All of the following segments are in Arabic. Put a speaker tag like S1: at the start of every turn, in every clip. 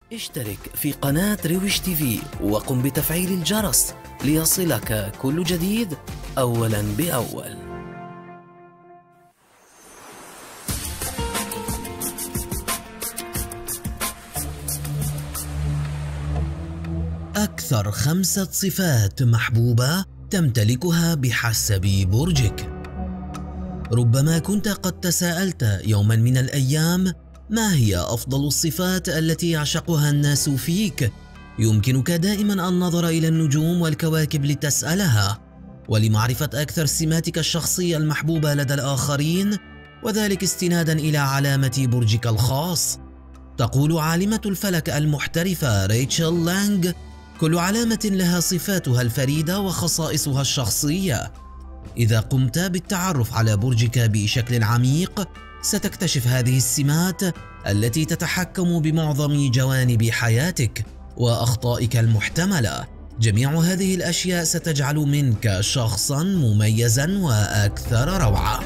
S1: اشترك في قناة رويش تي في وقم بتفعيل الجرس ليصلك كل جديد أولاً بأول. أكثر 5 صفات محبوبة تمتلكها بحسب برجك. ربما كنت قد تساءلت يوما من الأيام: ما هي أفضل الصفات التي يعشقها الناس فيك؟ يمكنك دائما النظر إلى النجوم والكواكب لتسألها، ولمعرفة أكثر سماتك الشخصية المحبوبة لدى الآخرين، وذلك استنادا إلى علامة برجك الخاص. تقول عالمة الفلك المحترفة ريتشل لانغ: كل علامة لها صفاتها الفريدة وخصائصها الشخصية. إذا قمت بالتعرف على برجك بشكل عميق، ستكتشف هذه السمات التي تتحكم بمعظم جوانب حياتك وأخطائك المحتملة. جميع هذه الأشياء ستجعل منك شخصاً مميزاً وأكثر روعة.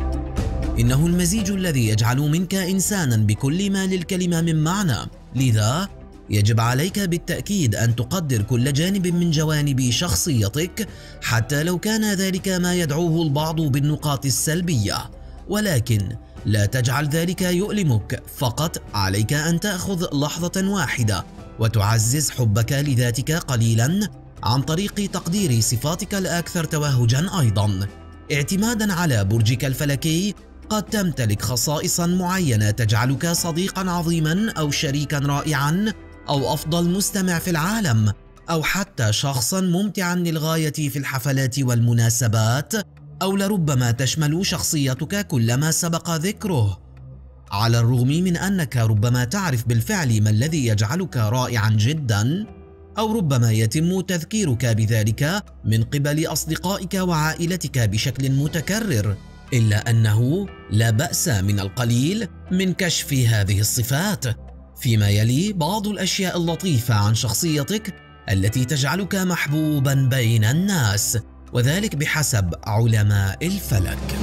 S1: إنه المزيج الذي يجعل منك إنساناً بكل ما للكلمة من معنى، لذا يجب عليك بالتأكيد أن تقدر كل جانب من جوانب شخصيتك، حتى لو كان ذلك ما يدعوه البعض بالنقاط السلبية، ولكن لا تجعل ذلك يؤلمك. فقط عليك أن تأخذ لحظة واحدة وتعزز حبك لذاتك قليلا عن طريق تقدير صفاتك الأكثر توهجا. أيضا اعتمادا على برجك الفلكي، قد تمتلك خصائصا معينة تجعلك صديقا عظيما أو شريكا رائعا أو أفضل مستمع في العالم، أو حتى شخصا ممتعا للغاية في الحفلات والمناسبات، أو لربما تشمل شخصيتك كل ما سبق ذكره. على الرغم من أنك ربما تعرف بالفعل ما الذي يجعلك رائعا جدا، أو ربما يتم تذكيرك بذلك من قبل أصدقائك وعائلتك بشكل متكرر، إلا أنه لا بأس من القليل من كشف هذه الصفات. فيما يلي بعض الأشياء اللطيفة عن شخصيتك التي تجعلك محبوبا بين الناس، وذلك بحسب علماء الفلك.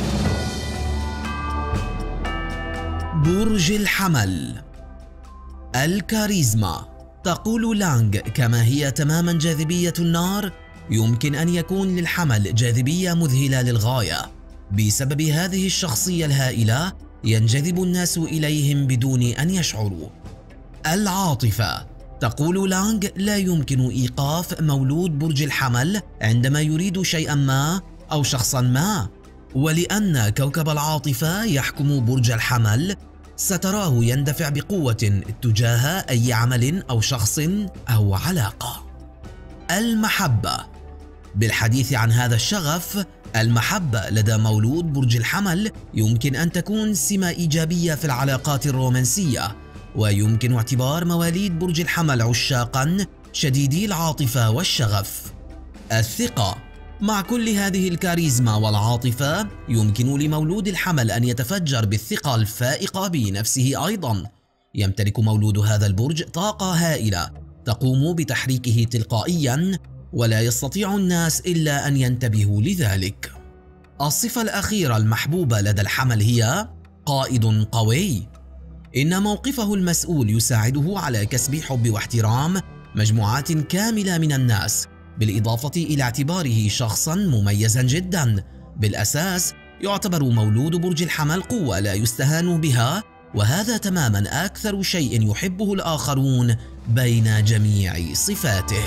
S1: برج الحمل. الكاريزما. تقول لانغ: كما هي تماما جاذبية النار، يمكن أن يكون للحمل جاذبية مذهلة للغاية. بسبب هذه الشخصية الهائلة ينجذب الناس إليهم بدون أن يشعروا. العاطفة. تقول لانغ: لا يمكن إيقاف مولود برج الحمل عندما يريد شيئا ما أو شخصا ما، ولأن كوكب العاطفة يحكم برج الحمل، ستراه يندفع بقوة تجاه أي عمل أو شخص أو علاقة. المحبة. بالحديث عن هذا الشغف، المحبة لدى مولود برج الحمل يمكن أن تكون سمة إيجابية في العلاقات الرومانسية، ويمكن اعتبار مواليد برج الحمل عشاقاً شديدي العاطفة والشغف. الثقة. مع كل هذه الكاريزما والعاطفة، يمكن لمولود الحمل أن يتفجر بالثقة الفائقة بنفسه. أيضاً يمتلك مولود هذا البرج طاقة هائلة تقوم بتحريكه تلقائياً، ولا يستطيع الناس إلا أن ينتبهوا لذلك. الصفة الأخيرة المحبوبة لدى الحمل هي قائد قوي. إن موقفه المسؤول يساعده على كسب حب واحترام مجموعات كاملة من الناس، بالإضافة إلى اعتباره شخصاً مميزاً جداً. بالأساس يعتبر مولود برج الحمل قوة لا يستهان بها، وهذا تماماً أكثر شيء يحبه الآخرون بين جميع صفاته.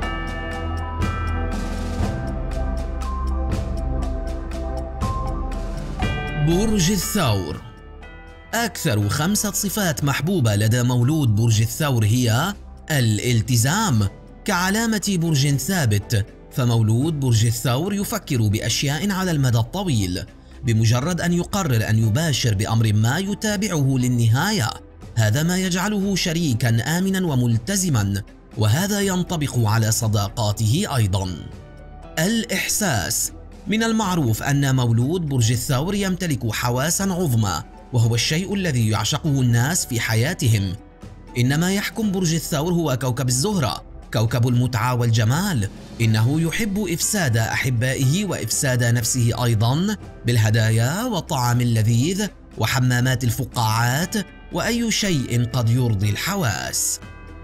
S1: برج الثور. أكثر 5 صفات محبوبة لدى مولود برج الثور هي الالتزام. كعلامة برج ثابت، فمولود برج الثور يفكر بأشياء على المدى الطويل. بمجرد أن يقرر أن يباشر بأمر ما يتابعه للنهاية، هذا ما يجعله شريكا آمنا وملتزما، وهذا ينطبق على صداقاته أيضا. الإحساس. من المعروف أن مولود برج الثور يمتلك حواسا عظمى، وهو الشيء الذي يعشقه الناس في حياتهم. إنما يحكم برج الثور هو كوكب الزهرة، كوكب المتعة والجمال. إنه يحب إفساد أحبائه وإفساد نفسه أيضا بالهدايا والطعام اللذيذ وحمامات الفقاعات وأي شيء قد يرضي الحواس.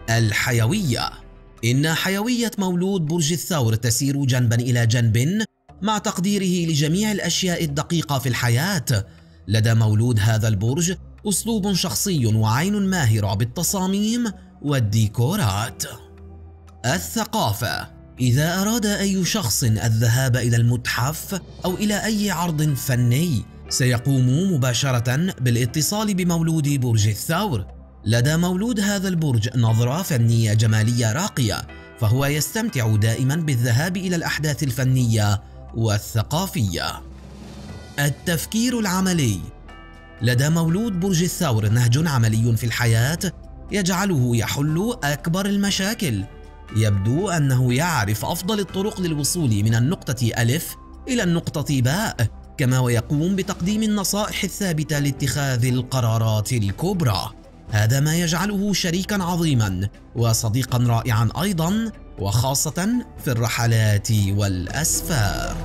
S1: الحيوية. إن حيوية مولود برج الثور تسير جنبا إلى جنب مع تقديره لجميع الأشياء الدقيقة في الحياة. لدى مولود هذا البرج أسلوب شخصي وعين ماهرة بالتصاميم والديكورات. الثقافة. إذا أراد أي شخص الذهاب إلى المتحف أو إلى أي عرض فني سيقوم مباشرة بالاتصال بمولود برج الثور. لدى مولود هذا البرج نظرة فنية جمالية راقية، فهو يستمتع دائما بالذهاب إلى الأحداث الفنية والثقافية. التفكير العملي. لدى مولود برج الثور نهج عملي في الحياة يجعله يحل أكبر المشاكل. يبدو أنه يعرف أفضل الطرق للوصول من النقطة ألف إلى النقطة باء، كما ويقوم بتقديم النصائح الثابتة لاتخاذ القرارات الكبرى. هذا ما يجعله شريكا عظيما وصديقا رائعا أيضا، وخاصة في الرحلات والأسفار.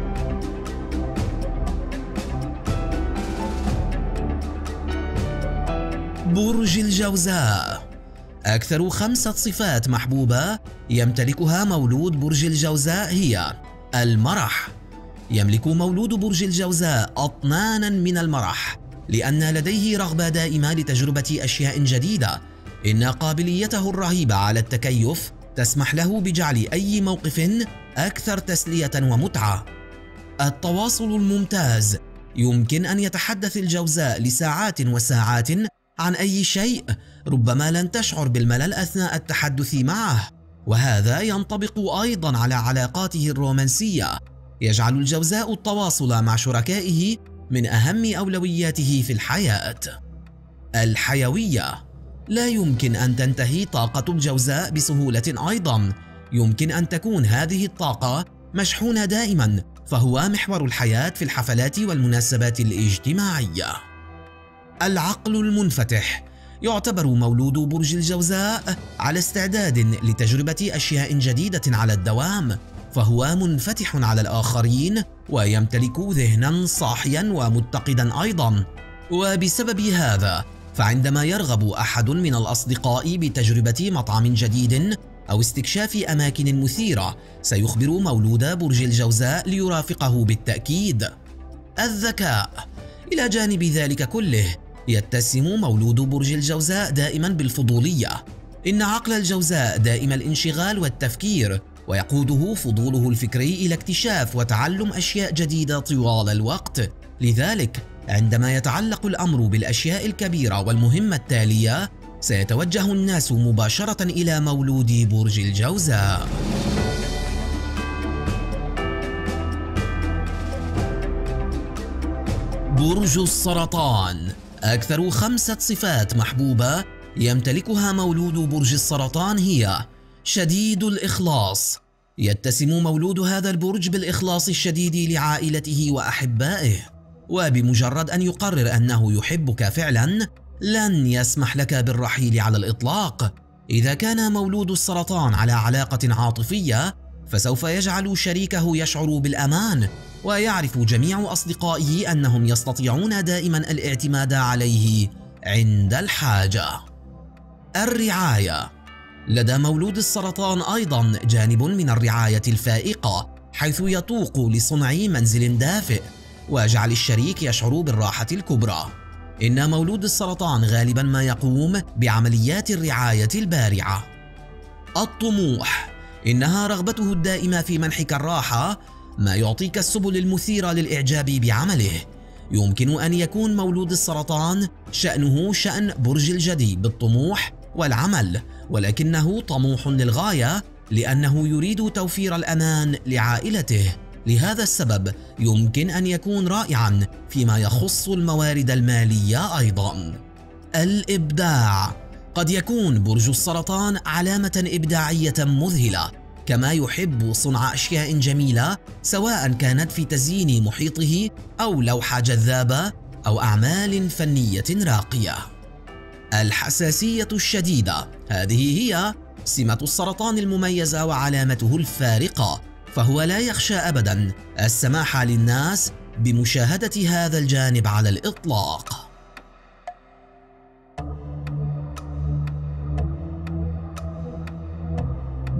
S1: برج الجوزاء. أكثر 5 صفات محبوبة يمتلكها مولود برج الجوزاء هي المرح. يملك مولود برج الجوزاء أطنانا من المرح، لأن لديه رغبة دائمة لتجربة أشياء جديدة. إن قابليته الرهيبة على التكيف تسمح له بجعل أي موقف أكثر تسلية ومتعة. التواصل الممتاز. يمكن أن يتحدث الجوزاء لساعات وساعات عن أي شيء، ربما لن تشعر بالملل أثناء التحدث معه، وهذا ينطبق أيضا على علاقاته الرومانسية. يجعل الجوزاء التواصل مع شركائه من أهم أولوياته في الحياة. الحيوية. لا يمكن أن تنتهي طاقة الجوزاء بسهولة أيضا، يمكن أن تكون هذه الطاقة مشحونة دائما، فهو محور الحياة في الحفلات والمناسبات الاجتماعية. العقل المنفتح. يعتبر مولود برج الجوزاء على استعداد لتجربة أشياء جديدة على الدوام، فهو منفتح على الآخرين ويمتلك ذهنا صاحيا ومتقدا أيضا. وبسبب هذا فعندما يرغب أحد من الأصدقاء بتجربة مطعم جديد أو استكشاف أماكن مثيرة سيخبر مولود برج الجوزاء ليرافقه بالتأكيد. الذكاء. إلى جانب ذلك كله يتسم مولود برج الجوزاء دائما بالفضولية. إن عقل الجوزاء دائم الانشغال والتفكير، ويقوده فضوله الفكري إلى اكتشاف وتعلم أشياء جديدة طوال الوقت. لذلك عندما يتعلق الأمر بالأشياء الكبيرة والمهمة التالية سيتوجه الناس مباشرة إلى مولود برج الجوزاء. برج السرطان. أكثر 5 صفات محبوبة يمتلكها مولود برج السرطان هي شديد الإخلاص. يتسم مولود هذا البرج بالإخلاص الشديد لعائلته وأحبائه، وبمجرد أن يقرر أنه يحبك فعلا لن يسمح لك بالرحيل على الإطلاق. إذا كان مولود السرطان على علاقة عاطفية فسوف يجعل شريكه يشعر بالأمان، ويعرف جميع أصدقائه أنهم يستطيعون دائما الاعتماد عليه عند الحاجة. الرعاية. لدى مولود السرطان أيضا جانب من الرعاية الفائقة، حيث يتوق لصنع منزل دافئ وجعل الشريك يشعر بالراحة الكبرى. إن مولود السرطان غالبا ما يقوم بعمليات الرعاية البارعة. الطموح. إنها رغبته الدائمة في منحك الراحة، ما يعطيك السبل المثيرة للإعجاب بعمله. يمكن أن يكون مولود السرطان شأنه شأن برج الجدي بالطموح والعمل، ولكنه طموح للغاية لأنه يريد توفير الأمان لعائلته. لهذا السبب يمكن أن يكون رائعا فيما يخص الموارد المالية أيضا. الإبداع. قد يكون برج السرطان علامة إبداعية مذهلة، كما يحب صنع أشياء جميلة سواء كانت في تزيين محيطه أو لوحة جذابة أو أعمال فنية راقية. الحساسية الشديدة. هذه هي سمة السرطان المميزة وعلامته الفارقة، فهو لا يخشى أبدا السماح للناس بمشاهدة هذا الجانب على الإطلاق.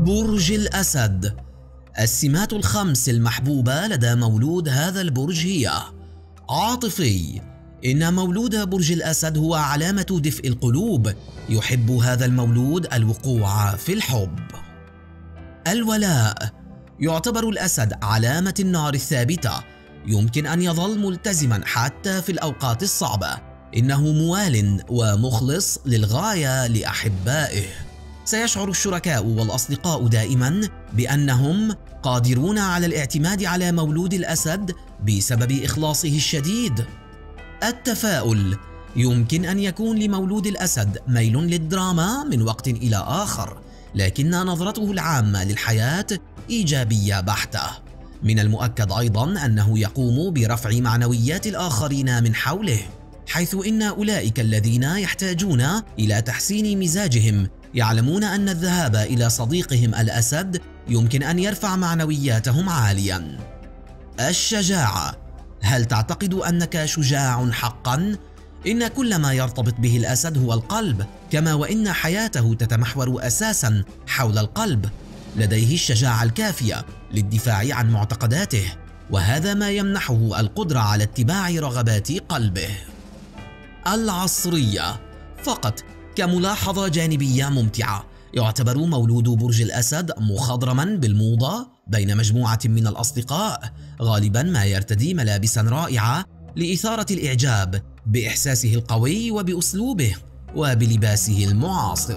S1: برج الأسد. السمات الخمس المحبوبة لدى مولود هذا البرج هي: عاطفي. إن مولود برج الأسد هو علامة دفء القلوب، يحب هذا المولود الوقوع في الحب. الولاء. يعتبر الأسد علامة النار الثابتة، يمكن أن يظل ملتزما حتى في الأوقات الصعبة، إنه موال ومخلص للغاية لأحبائه. سيشعر الشركاء والأصدقاء دائما بأنهم قادرون على الاعتماد على مولود الأسد بسبب إخلاصه الشديد. التفاؤل. يمكن أن يكون لمولود الأسد ميل للدراما من وقت إلى آخر، لكن نظرته العامة للحياة إيجابية بحتة. من المؤكد أيضا أنه يقوم برفع معنويات الآخرين من حوله، حيث إن أولئك الذين يحتاجون إلى تحسين مزاجهم يعلمون أن الذهاب إلى صديقهم الأسد يمكن أن يرفع معنوياتهم عاليا. الشجاعة. هل تعتقد أنك شجاع حقا؟ إن كل ما يرتبط به الأسد هو القلب، كما وإن حياته تتمحور أساسا حول القلب. لديه الشجاعة الكافية للدفاع عن معتقداته، وهذا ما يمنحه القدرة على اتباع رغبات قلبه. العصرية. فقط كملاحظة جانبية ممتعة، يعتبر مولود برج الأسد مخضرما بالموضة بين مجموعة من الأصدقاء، غالبا ما يرتدي ملابسا رائعة لإثارة الإعجاب بإحساسه القوي وبأسلوبه وبلباسه المعاصر.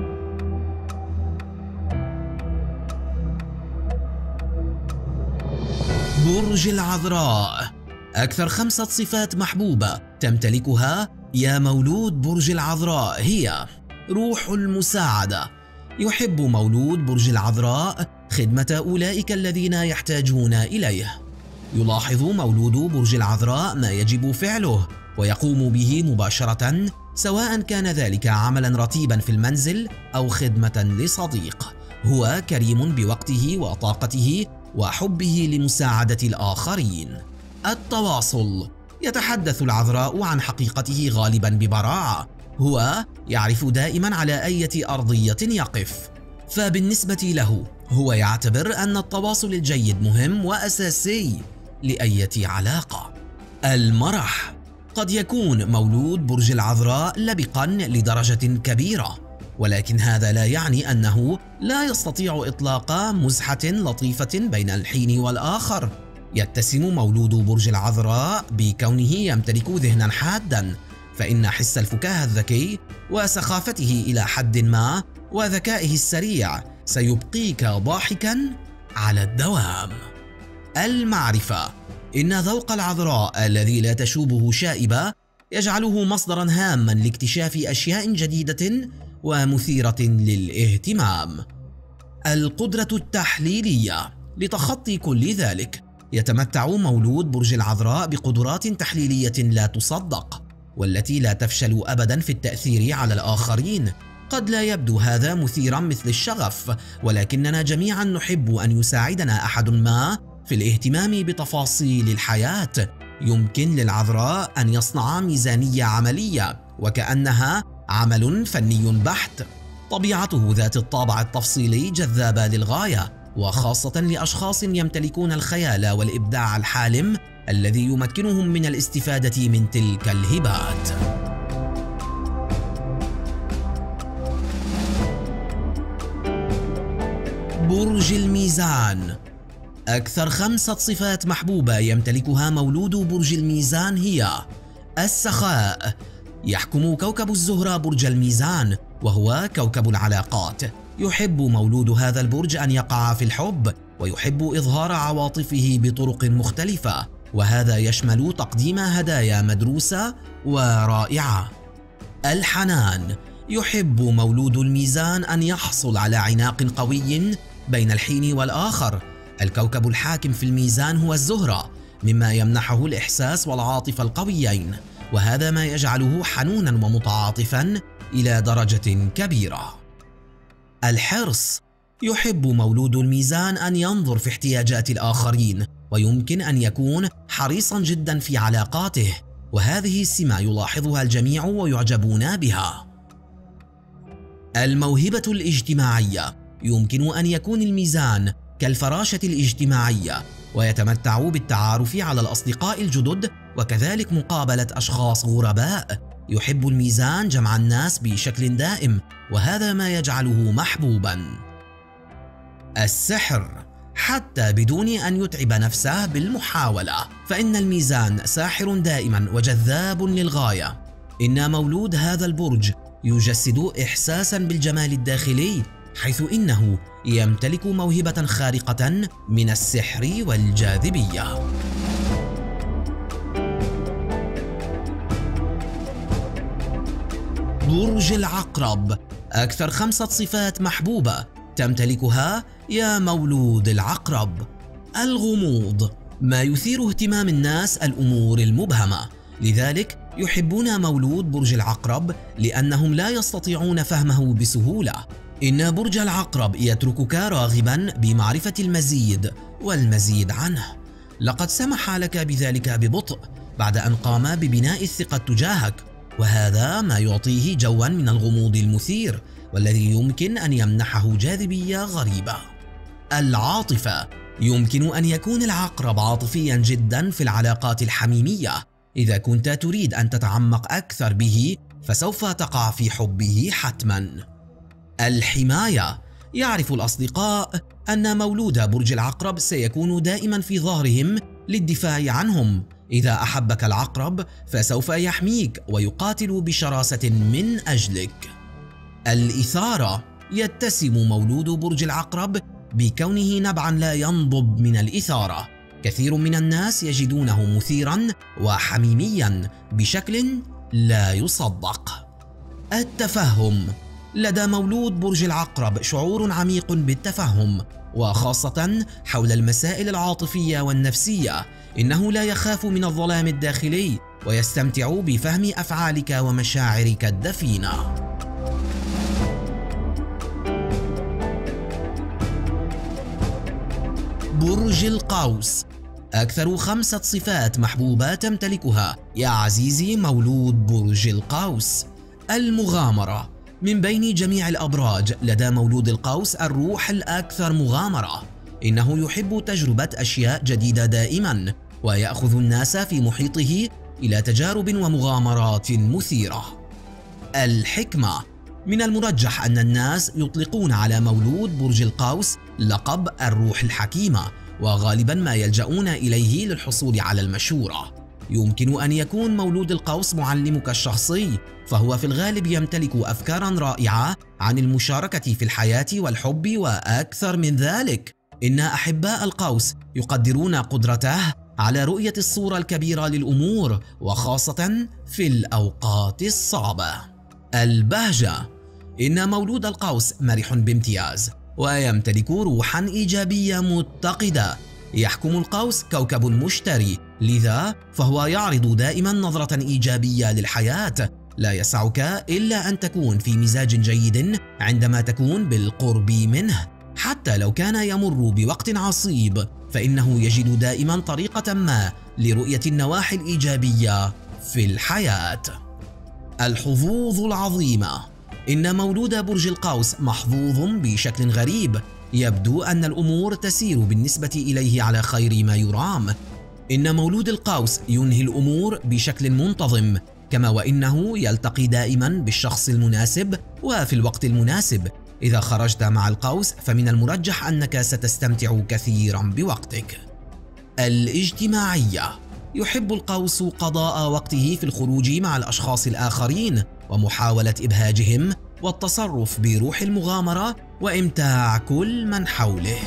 S1: برج العذراء. أكثر 5 صفات محبوبة تمتلكها يا مولود برج العذراء هي: روح المساعدة. يحب مولود برج العذراء خدمة أولئك الذين يحتاجون إليه. يلاحظ مولود برج العذراء ما يجب فعله ويقوم به مباشرة، سواء كان ذلك عملا رتيبا في المنزل أو خدمة لصديق. هو كريم بوقته وطاقته وحبه لمساعدة الآخرين. التواصل. يتحدث العذراء عن حقيقته غالبا ببراعة، هو يعرف دائما على أي أرضية يقف، فبالنسبة له هو يعتبر أن التواصل الجيد مهم وأساسي لأي علاقة. المرح. قد يكون مولود برج العذراء لبقا لدرجة كبيرة، ولكن هذا لا يعني أنه لا يستطيع إطلاق مزحة لطيفة بين الحين والآخر. يتسم مولود برج العذراء بكونه يمتلك ذهنا حادا، فإن حس الفكاهة الذكي وسخافته إلى حد ما وذكائه السريع سيبقيك ضاحكا على الدوام. المعرفة. إن ذوق العذراء الذي لا تشوبه شائبة يجعله مصدرا هاما لاكتشاف أشياء جديدة ومثيرة للاهتمام. القدرة التحليلية. لتخطي كل ذلك يتمتع مولود برج العذراء بقدرات تحليلية لا تصدق، والتي لا تفشل أبدا في التأثير على الآخرين. قد لا يبدو هذا مثيرا مثل الشغف، ولكننا جميعا نحب أن يساعدنا أحد ما في الاهتمام بتفاصيل الحياة. يمكن للعذراء أن يصنع ميزانية عملية وكأنها عمل فني بحت. طبيعته ذات الطابع التفصيلي جذابة للغاية، وخاصة لأشخاص يمتلكون الخيال والإبداع الحالم الذي يمكنهم من الاستفادة من تلك الهبات. برج الميزان. أكثر 5 صفات محبوبة يمتلكها مولود برج الميزان هي: السخاء. يحكم كوكب الزهرة برج الميزان، وهو كوكب العلاقات. يحب مولود هذا البرج أن يقع في الحب، ويحب إظهار عواطفه بطرق مختلفة، وهذا يشمل تقديم هدايا مدروسة ورائعة. الحنان. يحب مولود الميزان أن يحصل على عناق قوي بين الحين والآخر. الكوكب الحاكم في الميزان هو الزهرة، مما يمنحه الإحساس والعاطفة القويين، وهذا ما يجعله حنونا ومتعاطفا إلى درجة كبيرة. الحرص. يحب مولود الميزان أن ينظر في احتياجات الآخرين، ويمكن أن يكون حريصا جدا في علاقاته، وهذه السمة يلاحظها الجميع ويعجبون بها. الموهبة الاجتماعية. يمكن أن يكون الميزان كالفراشة الاجتماعية، ويتمتع بالتعارف على الأصدقاء الجدد وكذلك مقابلة أشخاص غرباء. يحب الميزان جمع الناس بشكل دائم، وهذا ما يجعله محبوباً. السحر، حتى بدون أن يتعب نفسه بالمحاولة، فإن الميزان ساحر دائما وجذاب للغاية. إن مولود هذا البرج يجسد إحساسا بالجمال الداخلي، حيث إنه يمتلك موهبة خارقة من السحر والجاذبية. برج العقرب، أكثر 5 صفات محبوبة تمتلكها يا مولود العقرب. الغموض، ما يثير اهتمام الناس الأمور المبهمة، لذلك يحبون مولود برج العقرب لأنهم لا يستطيعون فهمه بسهولة. إن برج العقرب يتركك راغبا بمعرفة المزيد والمزيد عنه. لقد سمح لك بذلك ببطء بعد أن قام ببناء الثقة تجاهك، وهذا ما يعطيه جوا من الغموض المثير والذي يمكن أن يمنحه جاذبية غريبة. العاطفة، يمكن أن يكون العقرب عاطفيا جدا في العلاقات الحميمية. إذا كنت تريد أن تتعمق أكثر به فسوف تقع في حبه حتما. الحماية، يعرف الأصدقاء أن مولود برج العقرب سيكون دائما في ظهرهم للدفاع عنهم. إذا أحبك العقرب فسوف يحميك ويقاتل بشراسة من أجلك. الإثارة، يتسم مولود برج العقرب بكونه نبعا لا ينضب من الإثارة. كثير من الناس يجدونه مثيرا وحميميا بشكل لا يصدق. التفهم، لدى مولود برج العقرب شعور عميق بالتفهم، وخاصة حول المسائل العاطفية والنفسية. إنه لا يخاف من الظلام الداخلي ويستمتع بفهم أفعالك ومشاعرك الدفينة. برج القوس، أكثر 5 صفات محبوبة تمتلكها يا عزيزي مولود برج القوس. المغامرة، من بين جميع الأبراج لدى مولود القوس الروح الأكثر مغامرة. إنه يحب تجربة أشياء جديدة دائما، ويأخذ الناس في محيطه إلى تجارب ومغامرات مثيرة. الحكمة، من المرجح أن الناس يطلقون على مولود برج القوس لقب الروح الحكيمة، وغالبا ما يلجؤون إليه للحصول على المشورة. يمكن أن يكون مولود القوس معلمك الشخصي، فهو في الغالب يمتلك أفكارا رائعة عن المشاركة في الحياة والحب وأكثر من ذلك. إن أحباء القوس يقدرون قدرته على رؤية الصورة الكبيرة للأمور، وخاصة في الأوقات الصعبة. البهجة، إن مولود القوس مرح بامتياز ويمتلك روحا إيجابية متقدة. يحكم القوس كوكب المشتري، لذا فهو يعرض دائما نظرة إيجابية للحياة. لا يسعك إلا أن تكون في مزاج جيد عندما تكون بالقرب منه. حتى لو كان يمر بوقت عصيب فإنه يجد دائما طريقة ما لرؤية النواحي الإيجابية في الحياة. الحظوظ العظيمة، إن مولود برج القوس محظوظ بشكل غريب. يبدو أن الأمور تسير بالنسبة إليه على خير ما يرام. إن مولود القوس ينهي الأمور بشكل منتظم، كما وإنه يلتقي دائما بالشخص المناسب وفي الوقت المناسب. إذا خرجت مع القوس فمن المرجح أنك ستستمتع كثيرا بوقتك. الاجتماعية، يحب القوس قضاء وقته في الخروج مع الأشخاص الآخرين ومحاولة إبهاجهم والتصرف بروح المغامرة وإمتاع كل من حوله.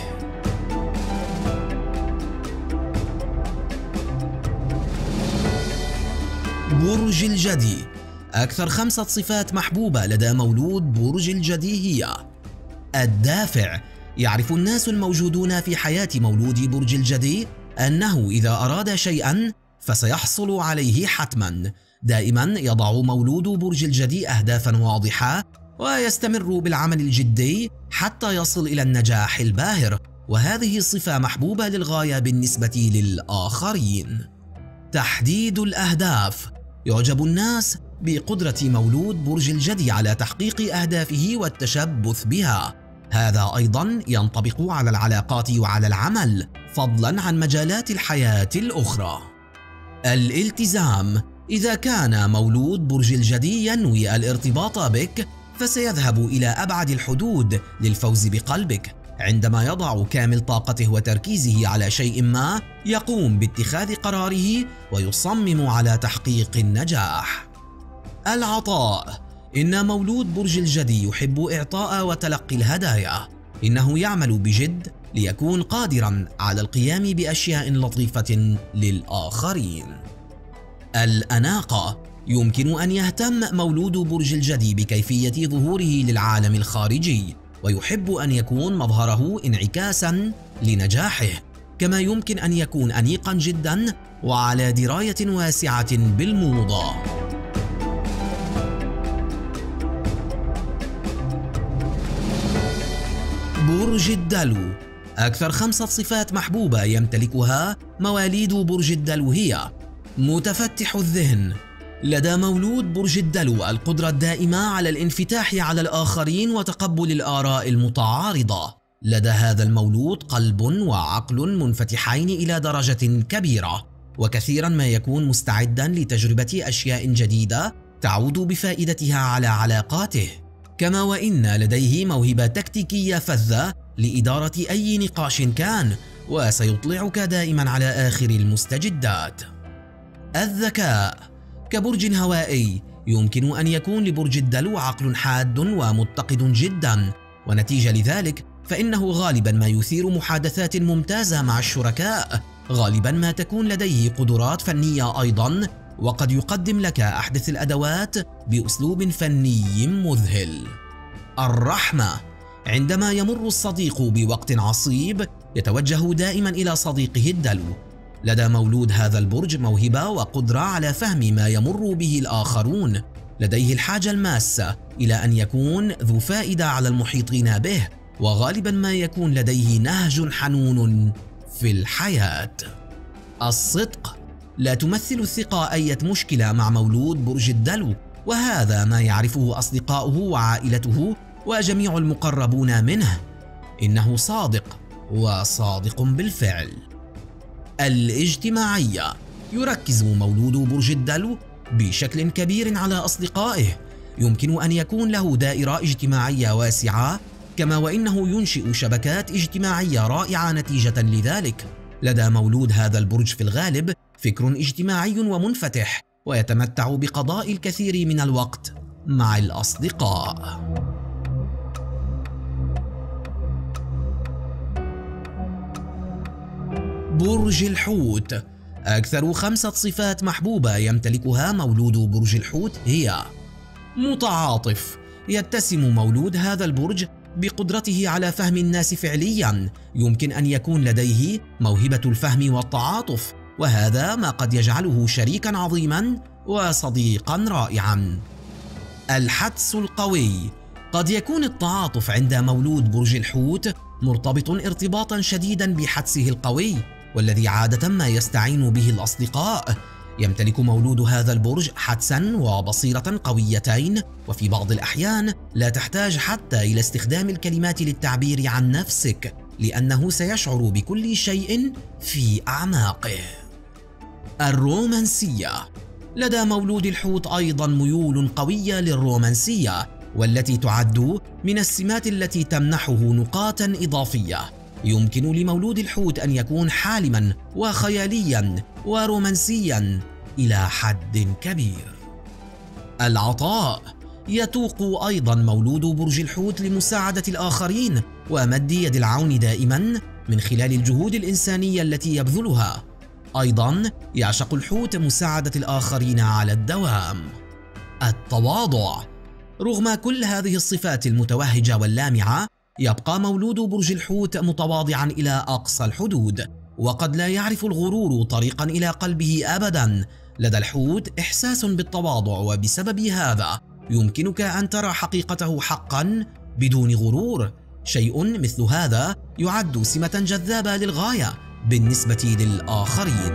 S1: برج الجدي، أكثر 5 صفات محبوبة لدى مولود برج الجدي هي الدافع. يعرف الناس الموجودون في حياة مولود برج الجدي أنه إذا أراد شيئا فسيحصل عليه حتما. دائما يضع مولود برج الجدي أهدافا واضحة ويستمر بالعمل الجدي حتى يصل إلى النجاح الباهر، وهذه صفة محبوبة للغاية بالنسبة للآخرين. تحديد الأهداف، يعجب الناس بقدرة مولود برج الجدي على تحقيق أهدافه والتشبث بها. هذا أيضا ينطبق على العلاقات وعلى العمل، فضلا عن مجالات الحياة الأخرى. الالتزام: إذا كان مولود برج الجدي ينوي الارتباط بك، فسيذهب إلى أبعد الحدود للفوز بقلبك. عندما يضع كامل طاقته وتركيزه على شيء ما، يقوم باتخاذ قراره ويصمم على تحقيق النجاح. العطاء: إن مولود برج الجدي يحب إعطاء وتلقي الهدايا. إنه يعمل بجد ليكون قادرا على القيام بأشياء لطيفة للآخرين. الأناقة: يمكن أن يهتم مولود برج الجدي بكيفية ظهوره للعالم الخارجي، ويحب أن يكون مظهره انعكاسا لنجاحه، كما يمكن أن يكون أنيقا جدا وعلى دراية واسعة بالموضة. برج الدلو: أكثر 5 صفات محبوبة يمتلكها مواليد برج الدلو هي: متفتح الذهن. لدى مولود برج الدلو القدرة الدائمة على الانفتاح على الآخرين وتقبل الآراء المتعارضة. لدى هذا المولود قلب وعقل منفتحين إلى درجة كبيرة، وكثيرا ما يكون مستعدا لتجربة أشياء جديدة تعود بفائدتها على علاقاته، كما وإن لديه موهبة تكتيكية فذة لإدارة أي نقاش كان، وسيطلعك دائما على آخر المستجدات. الذكاء: كبرج هوائي يمكن أن يكون لبرج الدلو عقل حاد ومتقد جدا، ونتيجة لذلك فإنه غالبا ما يثير محادثات ممتازة مع الشركاء. غالبا ما تكون لديه قدرات فنية أيضا، وقد يقدم لك أحدث الأدوات بأسلوب فني مذهل. الرحمة: عندما يمر الصديق بوقت عصيب يتوجه دائما إلى صديقه الدلو. لدى مولود هذا البرج موهبة وقدرة على فهم ما يمر به الآخرون. لديه الحاجة الماسة إلى أن يكون ذو فائدة على المحيطين به، وغالبا ما يكون لديه نهج حنون في الحياة. الصدق: لا تمثل الثقة أي مشكلة مع مولود برج الدلو، وهذا ما يعرفه أصدقاؤه وعائلته وجميع المقربون منه. إنه صادق، وصادق بالفعل. الاجتماعية: يركز مولود برج الدلو بشكل كبير على أصدقائه. يمكن أن يكون له دائرة اجتماعية واسعة، كما وإنه ينشئ شبكات اجتماعية رائعة نتيجة لذلك. لدى مولود هذا البرج في الغالب فكر اجتماعي ومنفتح، ويتمتع بقضاء الكثير من الوقت مع الأصدقاء. برج الحوت: أكثر 5 صفات محبوبة يمتلكها مولود برج الحوت هي: متعاطف. يتسم مولود هذا البرج بقدرته على فهم الناس فعليا. يمكن أن يكون لديه موهبة الفهم والتعاطف، وهذا ما قد يجعله شريكا عظيما وصديقا رائعا. الحدس القوي: قد يكون التعاطف عند مولود برج الحوت مرتبط ارتباطا شديدا بحدسه القوي، والذي عادة ما يستعين به الأصدقاء. يمتلك مولود هذا البرج حدسا وبصيرة قويتين، وفي بعض الأحيان لا تحتاج حتى إلى استخدام الكلمات للتعبير عن نفسك، لأنه سيشعر بكل شيء في أعماقه. الرومانسية: لدى مولود الحوت أيضا ميول قوية للرومانسية، والتي تعد من السمات التي تمنحه نقاطا إضافية. يمكن لمولود الحوت أن يكون حالما وخياليا ورومانسيا إلى حد كبير. العطاء: يتوق أيضا مولود برج الحوت لمساعدة الآخرين ومد يد العون دائما من خلال الجهود الإنسانية التي يبذلها. أيضا يعشق الحوت مساعدة الآخرين على الدوام. التواضع: رغم كل هذه الصفات المتوهجة واللامعة، يبقى مولود برج الحوت متواضعا إلى أقصى الحدود، وقد لا يعرف الغرور طريقا إلى قلبه أبدا. لدى الحوت إحساس بالتواضع، وبسبب هذا يمكنك أن ترى حقيقته حقا بدون غرور. شيء مثل هذا يعد سمة جذابة للغاية بالنسبة للآخرين.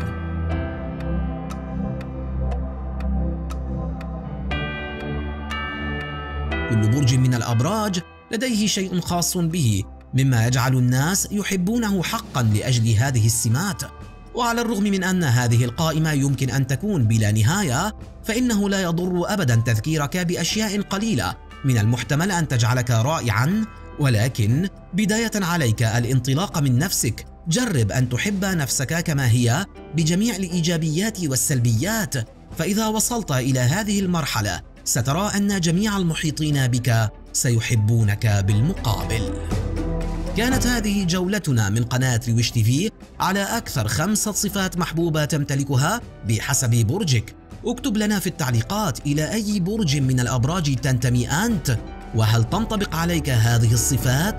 S1: كل برج من الأبراج لديه شيء خاص به مما يجعل الناس يحبونه حقا لأجل هذه السمات. وعلى الرغم من أن هذه القائمة يمكن أن تكون بلا نهاية، فإنه لا يضر أبدا تذكيرك بأشياء قليلة من المحتمل أن تجعلك رائعا، ولكن بداية عليك الانطلاق من نفسك. جرب أن تحب نفسك كما هي بجميع الإيجابيات والسلبيات، فإذا وصلت إلى هذه المرحلة سترى أن جميع المحيطين بك سيحبونك بالمقابل. كانت هذه جولتنا من قناة رويش تي في على أكثر 5 صفات محبوبة تمتلكها بحسب برجك. اكتب لنا في التعليقات إلى أي برج من الأبراج تنتمي أنت، وهل تنطبق عليك هذه الصفات؟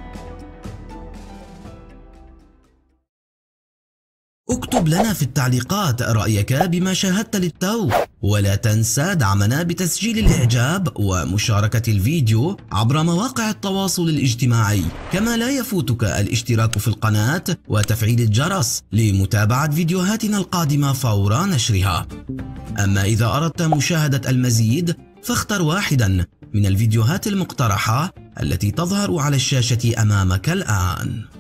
S1: اكتب لنا في التعليقات رأيك بما شاهدت للتو، ولا تنسى دعمنا بتسجيل الإعجاب ومشاركة الفيديو عبر مواقع التواصل الاجتماعي، كما لا يفوتك الاشتراك في القناة وتفعيل الجرس لمتابعة فيديوهاتنا القادمة فور نشرها. أما إذا أردت مشاهدة المزيد فاختر واحدا من الفيديوهات المقترحة التي تظهر على الشاشة أمامك الآن.